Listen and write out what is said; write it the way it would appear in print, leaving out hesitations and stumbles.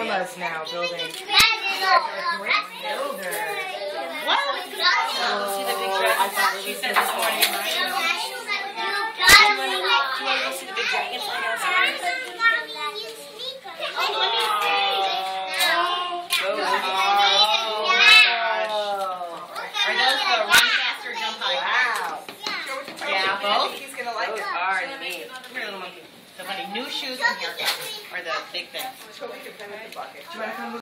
Grandma's now building. Builder. What? See the big dragon? She said this morning. Do you want to go see the big dragonfly outside? Are those the run faster, jump higher? Wow. Yeah, both? He's going to like it. Are neat. Come here, little monkey. So funny. New shoes and haircut are the big things. Let's go get the bucket. Do you want to come with